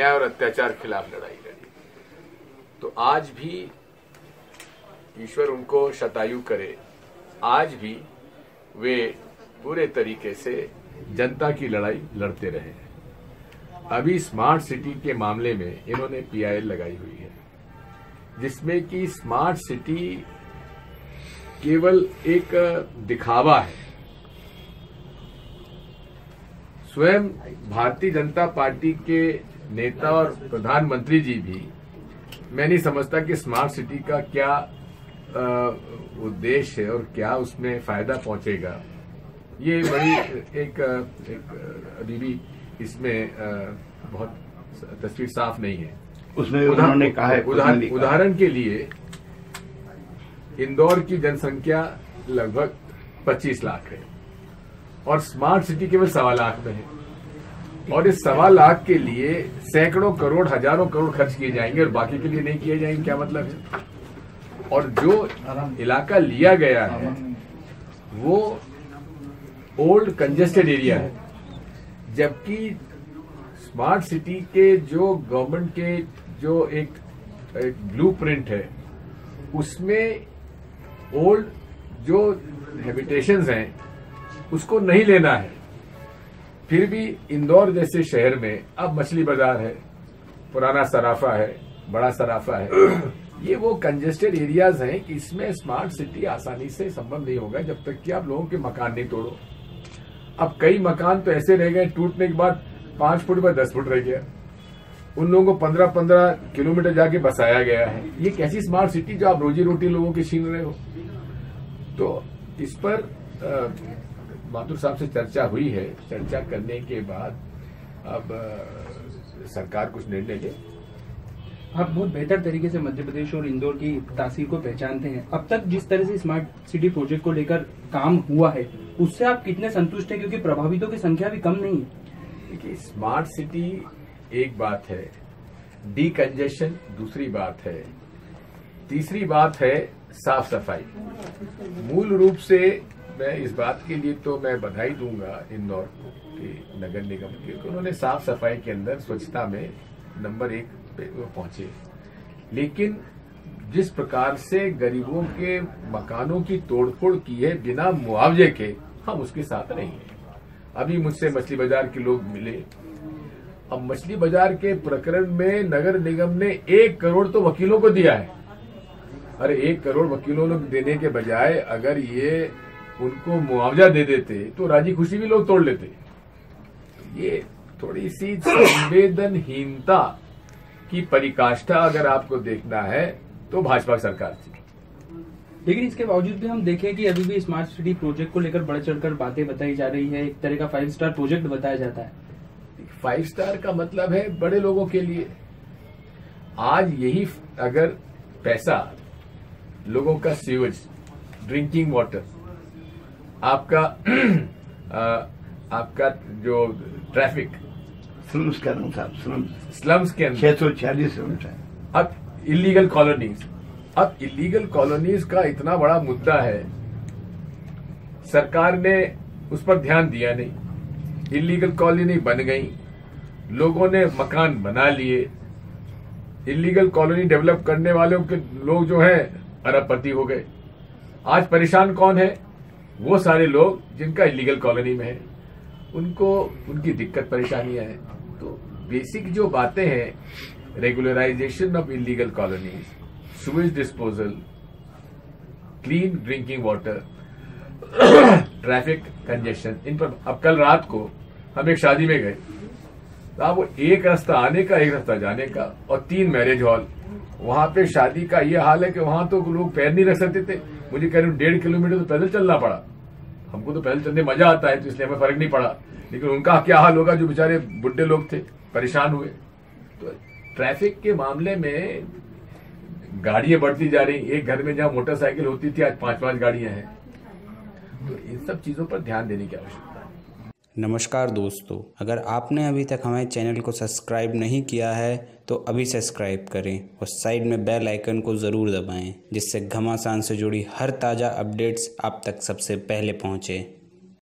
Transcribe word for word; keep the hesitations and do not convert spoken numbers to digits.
अन्याय और अत्याचार के खिलाफ लड़ाई लड़ी। तो आज भी ईश्वर उनको शतायु करे, आज भी वे पूरे तरीके से जनता की लड़ाई लड़ते रहे। अभी स्मार्ट सिटी के मामले में इन्होंने पीआईएल लगाई हुई है, जिसमें कि स्मार्ट सिटी केवल एक दिखावा है। स्वयं भारतीय जनता पार्टी के नेता और प्रधानमंत्री जी भी, मैं नहीं समझता कि स्मार्ट सिटी का क्या उद्देश्य है और क्या उसमें फायदा पहुंचेगा। ये बड़ी एक, एक अभी भी इसमें बहुत तस्वीर साफ नहीं है। उसमें उन्होंने कहा है, उदाहरण उदाहरण के लिए इंदौर की जनसंख्या लगभग पच्चीस लाख है और स्मार्ट सिटी केवल सवा लाख में है, और इस सवा लाख के लिए सैकड़ों करोड़ हजारों करोड़ खर्च किए जाएंगे और बाकी के लिए नहीं किए जाएंगे, क्या मतलब है। और जो इलाका लिया गया है वो ओल्ड कंजेस्टेड एरिया है, जबकि स्मार्ट सिटी के जो गवर्नमेंट के जो एक, एक ब्लूप्रिंट है उसमें ओल्ड जो हैबिटेशंस हैं उसको नहीं लेना है। फिर भी इंदौर जैसे शहर में अब मछली बाजार है, पुराना सराफा है, बड़ा सराफा है, ये वो कंजेस्टेड एरियाज हैं कि इसमें स्मार्ट सिटी आसानी से संभव नहीं होगा जब तक कि आप लोगों के मकान नहीं तोड़ो। अब कई मकान तो ऐसे रह गए टूटने के बाद पांच फुट बाय दस फुट रह गया, उन लोगों को पंद्रह पंद्रह किलोमीटर जाके बसाया गया है। ये कैसी स्मार्ट सिटी जो आप रोजी रोटी लोगों की छीन रहे हो। तो इस पर माथुर साहब से चर्चा हुई है, चर्चा करने के बाद अब आ, सरकार कुछ निर्णय ले। आप बहुत बेहतर तरीके से मध्य प्रदेश और इंदौर की तासीर को पहचानते हैं। अब तक जिस तरह से स्मार्ट सिटी प्रोजेक्ट को लेकर काम हुआ है उससे आप कितने संतुष्ट हैं, क्योंकि प्रभावितों की संख्या भी कम नहीं है। देखिए, स्मार्ट सिटी एक बात है, डीकंजेशन दूसरी बात है, तीसरी बात है साफ सफाई। मूल रूप से मैं इस बात के लिए तो मैं बधाई दूंगा इंदौर के नगर निगम के, उन्होंने साफ सफाई के अंदर स्वच्छता में नंबर एक पे वो पहुंचे। लेकिन जिस प्रकार से गरीबों के मकानों की तोड़फोड़ की है बिना मुआवजे के, हम उसके साथ नहीं है। अभी मुझसे मछली बाजार के लोग मिले। अब मछली बाजार के प्रकरण में नगर निगम ने एक करोड़ तो वकीलों को दिया है। अरे एक करोड़ वकीलों को देने के बजाय अगर ये उनको मुआवजा दे देते तो राजी खुशी भी लोग तोड़ लेते। ये थोड़ी सी संवेदनहीनता की परिकाष्ठा अगर आपको देखना है तो भाजपा सरकार थी। लेकिन इसके बावजूद भी हम देखें कि अभी भी स्मार्ट सिटी प्रोजेक्ट को लेकर बढ़ चढ़कर बातें बताई जा रही है, एक तरह का फाइव स्टार प्रोजेक्ट बताया जाता है। फाइव स्टार का मतलब है बड़े लोगों के लिए। आज यही अगर पैसा लोगों का सीवेज, ड्रिंकिंग वाटर, आपका आ, आपका जो ट्रैफिक, स्लम्स के अनुसार स्लम्स स्लम्स के अंदर छह सौ छियालीस है। अब इलीगल कॉलोनीज, अब इलीगल कॉलोनीज का इतना बड़ा मुद्दा है, सरकार ने उस पर ध्यान दिया नहीं। इलीगल कॉलोनी बन गई, लोगों ने मकान बना लिए, इलीगल कॉलोनी डेवलप करने वालों के लोग जो हैं अरबपति हो गए। आज परेशान कौन है? वो सारे लोग जिनका इलीगल कॉलोनी में है, उनको उनकी दिक्कत परेशानियां हैं। तो बेसिक जो बातें हैं, regularisation of illegal colonies, sewage disposal, clean drinking water, traffic congestion, इन पर। अब कल रात को हम एक शादी में गए, तो वो एक रास्ता आने का, एक रास्ता जाने का, और तीन मैरिज हॉल। वहां पे शादी का ये हाल है कि वहां तो लोग पैर नहीं रख सकते थे। मुझे कह रहे डेढ़ किलोमीटर तो पैदल चलना पड़ा। हमको तो पैदल चलने मजा आता है, तो इसलिए हमें फर्क नहीं पड़ा, लेकिन उनका क्या हाल होगा जो बेचारे बुढ़े लोग थे, परेशान हुए। तो ट्रैफिक के मामले में गाड़ियां बढ़ती जा रही। एक घर में जहां मोटरसाइकिल होती थी आज पांच पांच गाड़ियां हैं। तो इन सब चीजों पर ध्यान देने की आवश्यकता है। नमस्कार दोस्तों, अगर आपने अभी तक हमारे चैनल को सब्सक्राइब नहीं किया है तो अभी सब्सक्राइब करें और साइड में बेल आइकन को ज़रूर दबाएं, जिससे घमासान से जुड़ी हर ताज़ा अपडेट्स आप तक सबसे पहले पहुंचे।